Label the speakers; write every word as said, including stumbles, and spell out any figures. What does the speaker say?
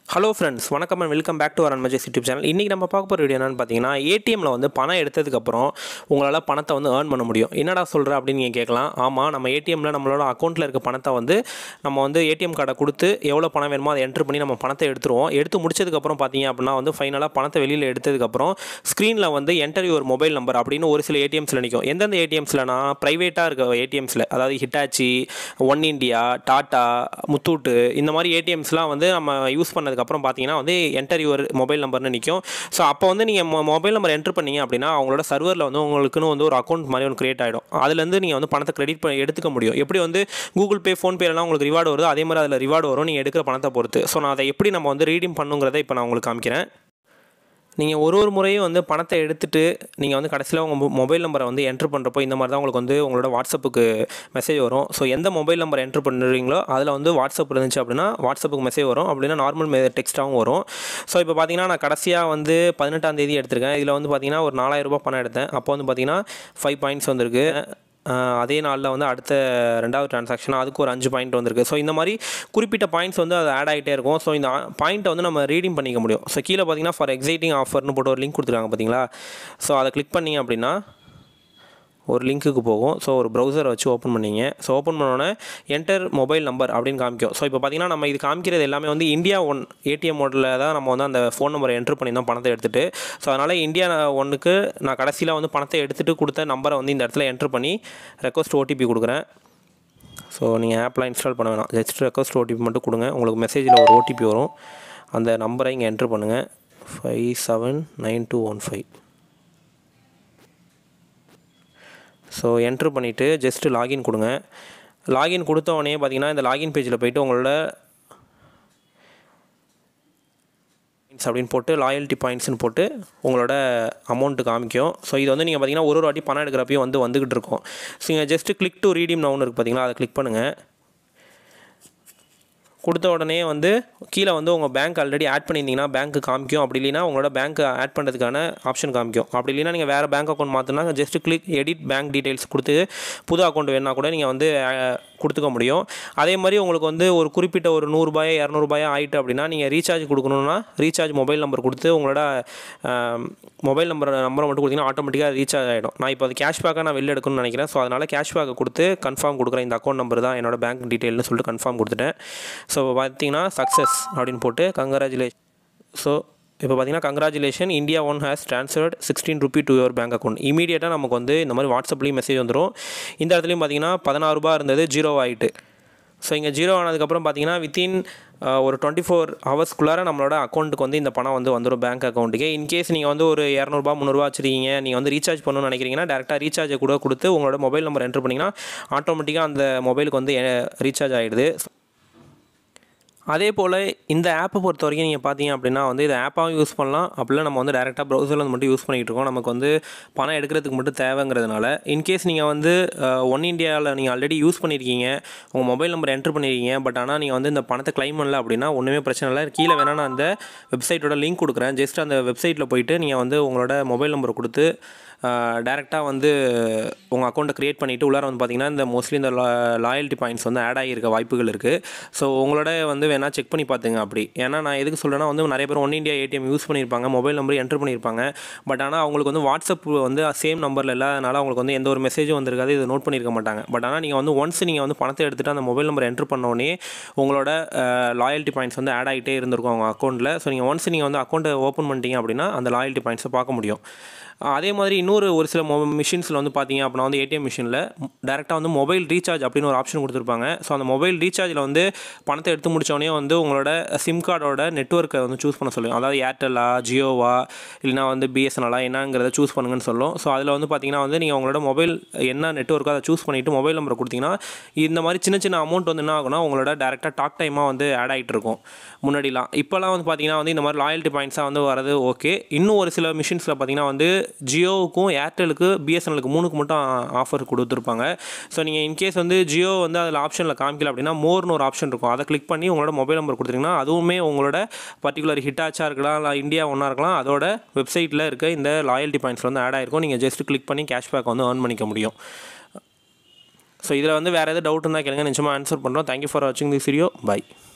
Speaker 1: Hello friends, வணக்கம் and welcome back to our அன்மஜஸ் YouTube channel. இன்றைக்கி நம்ம பார்க்க போகிற வீடியோ என்னென்னு பார்த்தீங்கன்னா, ஏடிஎம்மில் வந்து பணம் எடுத்ததுக்கப்புறம் உங்களால் பணத்தை வந்து ஏர்ன் பண்ண முடியும். என்னடா சொல்கிற அப்படின்னு நீங்கள் கேட்கலாம். ஆமாம், நம்ம ஏடிஎம்மில் நம்மளோட அக்கௌண்ட்டில் இருக்க பணத்தை வந்து நம்ம வந்து ஏடிஎம் கார்டை கொடுத்து எவ்வளோ பணம் வேணுமோ அதை என்ட்ரு பண்ணி நம்ம பணத்தை எடுத்துருவோம். எடுத்து முடிச்சதுக்கப்புறம் பார்த்தீங்க அப்படின்னா வந்து ஃபைனலாக பணத்தை வெளியில் எடுத்ததுக்கப்புறம் ஸ்க்ரீனில் வந்து என்டர் யுவர் மொபைல் நம்பர் அப்படின்னு ஒரு சில ஏடிஎம்ஸில் நிற்கும். எந்தெந்த ஏடிஎம்ஸ்லனா ப்ரைவேட்டாக இருக்க ஏடிஎம்ஸில், அதாவது Hitachi, one India, Tata, Muthoot, இந்த மாதிரி ஏடிஎம்ஸ்லாம் வந்து நம்ம யூஸ் பண்ணதுக்கு அப்புறம் பார்த்தீங்கன்னா வந்து என்டர் யுவர் மொபைல் நம்பர்னு நிற்கும். ஸோ அப்போ வந்து நீங்கள் மொபைல் நம்பர் என்ட்ரு பண்ணீங்க அப்படின்னா அவங்களோட சர்வரில் வந்து உங்களுக்குன்னு வந்து ஒரு அக்கௌண்ட் மாதிரி ஒன்று கிரியேட் ஆகிடும். அதுலேருந்து நீங்கள் வந்து பணத்தை கிரெடிட் பண்ணி எடுத்துக்க முடியும். எப்படி வந்து கூகுள் பே, ஃபோன்பேலாம் உங்களுக்கு ரிவார்டு வருது, அதே மாதிரி அதில் ரிவார்டு வரும் நீங்கள் எடுக்கிற பணத்தை பொறுத்து. ஸோ நான் அதை எப்படி நம்ம வந்து ரீடீம் பண்ணுங்கிறத இப்போ நான் உங்களுக்கு காமிக்கிறேன். நீங்கள் ஒரு ஒரு முறையும் வந்து பணத்தை எடுத்துகிட்டு நீங்கள் வந்து கடைசியில் உங்கள் மொபைல் நம்பரை வந்து என்ட்ரு பண்ணுறப்போ இந்த மாதிரி தான் உங்களுக்கு வந்து உங்களோட வாட்ஸ்அப்புக்கு மெசேஜ் வரும். ஸோ எந்த மொபைல் நம்பர் என்ட்ரு பண்ணுறீங்களோ அதில் வந்து வாட்ஸ்அப் இருந்துச்சு அப்படின்னா வாட்ஸ்அப்புக்கு மெசேஜ் வரும், அப்படின்னா நார்மல் மெ டெக்ஸ்ட்டாகவும் வரும். ஸோ இப்போ பார்த்தீங்கன்னா நான் கடைசியாக வந்து பதினெட்டாம் தேதி எடுத்திருக்கேன். இதில் வந்து பார்த்தீங்கன்னா ஒரு நாலாயிரம் ரூபாய் பணம் எடுத்தேன். அப்போ வந்து பார்த்தீங்கன்னா ஃபைவ் பாயிண்ட்ஸ் வந்திருக்கு. அதே நாளில் வந்து அடுத்த ரெண்டாவது ட்ரான்சாக்ஷனாக அதுக்கு ஒரு அஞ்சு பாயிண்ட் வந்திருக்கு. ஸோ இந்த மாதிரி குறிப்பிட்ட பாயிண்ட்ஸ் வந்து அது ஆட் ஆகிட்டே இருக்கும். ஸோ இந்த பாயிண்ட்டை வந்து நம்ம ரீடீம் பண்ணிக்க முடியும். ஸோ கீழே பார்த்தீங்கன்னா ஃபார் எக்ஸைட்டிங் ஆஃபர்னு போட்டு ஒரு லிங்க் கொடுத்துருக்காங்க பார்த்தீங்களா. ஸோ அதை கிளிக் பண்ணிங்க அப்படின்னா ஒரு லிங்க்குக்கு போகும். ஸோ ஒரு ப்ரௌசரை வச்சு ஓப்பன் பண்ணிங்க. ஸோ ஓப்பன் பண்ணோன்னே என்டர் மொபைல் நம்பர் அப்படின்னு காமிக்கும். ஸோ இப்போ பார்த்தீங்கன்னா நம்ம இது காமிக்கிறது எல்லாமே வந்து இந்தியா ஒன் ஏடிஎம் மோடில் தான் நம்ம வந்து அந்த ஃபோன் நம்பரை என்ட்ரு பண்ணி தான் பணத்தை எடுத்துகிட்டு. ஸோ அதனால் இந்தியா ஒன்றுக்கு நான் கடைசியில் வந்து பணத்தை எடுத்துகிட்டு கொடுத்த நம்பரை வந்து இந்த இடத்துல என்ட்ரு பண்ணி ரெக்வஸ்ட் ஓடிபி கொடுக்குறேன். ஸோ நீங்கள் ஆப்லாம் இன்ஸ்டால் பண்ண வேணாம், ஜஸ்ட் ரெக்வஸ்ட் ஓடிபி மட்டும் கொடுங்க. உங்களுக்கு மெசேஜில் ஒரு ஓடிபி வரும், அந்த நம்பரை இங்கே என்ட்ரு பண்ணுங்கள். Five seven nine two one five. So enter பண்ணிவிட்டு ஜஸ்ட்டு லாகின் கொடுங்க. லாகின் கொடுத்த உடனே பார்த்தீங்கன்னா இந்த லாகின் பேஜில் போய்ட்டு உங்களோட பாயிண்ட்ஸ் அப்படின்னு போட்டு லாயல்ட்டி பாயிண்ட்ஸ்னு போட்டு உங்களோட அமௌண்ட்டு காமிக்கும். ஸோ இது வந்து நீங்கள் பார்த்தீங்கன்னா ஒரு ஒரு வாட்டி பணம் எடுக்கிறப்பையும் வந்து வந்துக்கிட்டு இருக்கும். ஸோ நீங்கள் ஜஸ்ட்டு கிளிக் டு ரீடீம் நவுன்னு இருக்குது பார்த்தீங்களா, அதை கிளிக் பண்ணுங்கள். கொடுத்த உடனே வந்து கீழே வந்து உங்கள் பேங்க் ஆல்ரெடி ஆட் பண்ணியிருந்தீங்கன்னா பேங்க்கு காமிக்கும். அப்படி இல்லைனா உங்களோட பேங்க் ஆட் பண்ணுறதுக்கான ஆப்ஷன் காமிக்கும். அப்படி இல்லைனா நீங்கள் வேறு பேங்க் அக்கௌண்ட் மாற்றினா just click edit bank details கொடுத்து புது அக்கௌண்ட் வேணால் கூட நீங்கள் வந்து கொடுத்துக்க முடியும். அதே மாதிரி உங்களுக்கு வந்து ஒரு குறிப்பிட்ட ஒரு நூறுரூபாயோ இரநூறுபாயோ ஆகிட்டு அப்படின்னா நீங்கள் ரீசார்ஜ் கொடுக்கணுன்னா ரீசார்ஜ் மொபைல் நம்பர் கொடுத்து உங்களோட மொபைல் நம்பர் நம்பரை மட்டும் கொடுத்தீங்கன்னா ஆட்டோமேட்டிக்காக ரீசார்ஜ் ஆகிடும். நான் இப்போ அது கேஷ்பேக்காக நான் வெளில எடுக்கணும்னு நினைக்கிறேன். ஸோ அதனால் கேஷ்பேக்கை கொடுத்து கன்ஃபார்ம் கொடுக்குறேன், இந்த அக்கௌண்ட் நம்பர் தான் என்னோட பேங்க் டீட்டெயில்னு சொல்லிட்டு கன்ஃபார்ம் கொடுத்துட்டேன். ஸோ பார்த்தீங்கன்னா சக்ஸஸ் அப்படின்னு போட்டு கங்க்ராச்சுலேஷன். ஸோ இப்போ பார்த்தீங்கன்னா congratulation, India one has transferred sixteen rupee to your bank account. இமீடியட்டாக நமக்கு வந்து இந்த மாதிரி வாட்ஸ்அப்லேயும் மெசேஜ் வந்துடும். இந்த இடத்துலையும் பார்த்தீங்கன்னா பதினாறு ரூபா இருந்தது, ஜீரோ ஆகிட்டு. ஸோ இங்கே ஜீரோ ஆனதுக்கப்புறம் பார்த்தீங்கன்னா வித்தின் ஒரு டுவெண்ட்டி ஃபோர் ஹவர்ஸ்க்குள்ளார நம்மளோட அக்கௌண்ட்டுக்கு வந்து இந்த பணம் வந்து வந்துடும், பேங்க் அக்கௌண்ட்டுக்கு. இன்கேஸ் நீங்கள் வந்து ஒரு இரநூறுபா முந்நூறுபா வச்சுருக்கீங்க, நீங்கள் வந்து ரீசார்ஜ் பண்ணணும்னு நினைக்கிறீங்கன்னா டேரெக்டாக ரீசார்ஜை கூட கொடுத்து உங்களோட மொபைல் நம்பர் என்ட்ரு பண்ணிங்கன்னா ஆட்டோமேட்டிக்காக அந்த மொபைலுக்கு வந்து ரீசார்ஜ் ஆகிடுது. அதே போல் இந்த ஆப்பை பொறுத்த வரைக்கும் நீங்கள் பார்த்தீங்க அப்படின்னா வந்து இதை ஆப்பாகவும் யூஸ் பண்ணலாம். அப்படிலாம் நம்ம வந்து டேரெக்டாக ப்ரௌசரில் வந்து மட்டும் யூஸ் பண்ணிகிட்டு இருக்கோம். நமக்கு வந்து பணம் எடுக்கிறதுக்கு மட்டும் தேவைங்கிறதுனால இன்கேஸ் நீங்கள் வந்து ஒன் இண்டியாவில் நீங்கள் ஆல்ரெடி யூஸ் பண்ணியிருக்கீங்க, உங்கள் மொபைல் நம்பர் என்ட்ரு பண்ணியிருக்கீங்க, பட் ஆனால் நீங்கள் வந்து இந்த பணத்தை கிளைம் பண்ணல அப்படின்னா ஒன்றுமே பிரச்சனை இல்லை. கீழே வேணால் நான் அந்த வெப்சைட்டோட லிங்க் கொடுக்குறேன். ஜஸ்ட் அந்த வெப்சைட்டில் போய்ட்டு நீங்கள் வந்து உங்களோட மொபைல் நம்பரை கொடுத்து டேரெக்டாக வந்து உங்கள் அக்கௌண்ட்டை க்ரியேட் பண்ணிவிட்டு உள்ளார வந்து பார்த்திங்கன்னா இந்த மோஸ்ட்லி இந்த லாயல்ட்டி பாயிண்ட்ஸ் வந்து ஆட் ஆகியிருக்க வாய்ப்புகள் இருக்குது. ஸோ உங்களோட வந்து வேணால் செக் பண்ணி பார்த்துங்க அப்படி. ஏன்னா நான் எதுக்கு சொல்கிறேன்னா வந்து நிறைய பேர் ஒன் இண்டியா ஏடிஎம் யூஸ் பண்ணியிருப்பாங்க, மொபைல் நம்பர் என்ட்ரு பண்ணியிருப்பாங்க, பட் ஆனால் அவங்களுக்கு வந்து வாட்ஸ்அப் வந்து சேம் நம்பரில் இல்லாதனால அவங்களுக்கு வந்து எந்த ஒரு மெசேஜும் வந்திருக்காது, இதை நோட் பண்ணியிருக்க மாட்டாங்க. பட் ஆனால் நீங்கள் வந்து ஒன்ஸ் நீங்கள் வந்து பணத்தை எடுத்துகிட்டு அந்த மொபைல் நம்பர் என்ட்ரு பண்ணோடனே உங்களோட லாயல்ட்டி பாயிண்ட்ஸ் வந்து ஆட் ஆகிட்டே இருந்திருக்கும் அவங்க அக்கௌண்ட்டில். ஸோ நீங்கள் ஒன்ஸ் நீங்கள் வந்து அக்கௌண்ட்டை ஓப்பன் பண்ணிட்டீங்க அப்படின்னா அந்த லாயல்ட்டி பாயிண்ட்ஸை பார்க்க முடியும். அதே மாதிரி இன்னொரு ஒரு சில மொ மிஷின்ஸில் வந்து பார்த்தீங்க அப்படின்னா வந்து ஏடிஎம் மிஷினில் டேரெக்டாக வந்து மொபைல் ரீசார்ஜ் அப்படின்னு ஒரு ஆப்ஷன் கொடுத்துருப்பாங்க. ஸோ அந்த மொபைல் ரீசார்ஜில் வந்து பணத்தை எடுத்து முடித்தோடனே வந்து உங்களோட சிம் கார்டோட நெட்வொர்க்கை வந்து சூஸ் பண்ண சொல்லுவோம். அதாவது ஏர்டெல்லா, ஜியோவா, இல்லைனா வந்து பிஎஸ்என்எல்லா என்னங்கிறத சூஸ் பண்ணுங்கன்னு சொல்லும். ஸோ அதில் வந்து பார்த்தீங்கன்னா வந்து நீங்கள் உங்களோட மொபைல் என்ன நெட்வொர்க்கோ அதை சூஸ் பண்ணிவிட்டு மொபைல் நம்பரை கொடுத்தீங்கன்னா இந்த மாதிரி சின்ன சின்ன அமௌண்ட் வந்து என்ன ஆகுனா உங்களோட டேரெக்டாக டாக் டைமாக வந்து ஆட் ஆகிட்டு இருக்கும் முன்னாடிலாம். இப்போலாம் வந்து பார்த்தீங்கன்னா வந்து இந்த மாதிரி லாயல்ட்டி பாயிண்ட்ஸாக வந்து வரது ஓகே. இன்னும் ஒரு சில மிஷின்ஸில் பார்த்தீங்கன்னா வந்து ஜியோவுக்கும் ஏர்டெலுக்கு, பிஎஸ்என்எலுக்கு மூணுக்கு மட்டும் ஆஃபர் கொடுத்துருப்பாங்க. ஸோ நீங்கள் இன்கேஸ் வந்து ஜியோ வந்து அதில் ஆப்ஷனில் காமிக்கல அப்படின்னா மோர்னு ஒரு ஆப்ஷன் இருக்கும், அதை கிளிக் பண்ணி உங்களோட மொபைல் நம்பர் கொடுத்தீங்கன்னா அதுவுமே உங்களோட பர்டிகுலர் ஹிட்டாச்சாக இருக்கலாம், இல்லை இந்தியா ஒன்றா இருக்கலாம், அதோட வெப்சைட்டில் இருக்க இந்த லாயல்ட்டி பாயிண்ட்ஸ் வந்து ஆட் ஆகிருக்கும். நீங்கள் ஜஸ்ட் கிளிக் பண்ணி கேஷ்பேக் வந்து ஏர்ன் பண்ணிக்க முடியும். ஸோ இதில் வந்து வேறு எதாவது டவுட் இருந்தால் கேளுங்க, நிச்சயமாக ஆன்சர் பண்ணுறோம். தேங்க்யூ ஃபார் வாட்சிங் திஸ் வீடியோ. பை.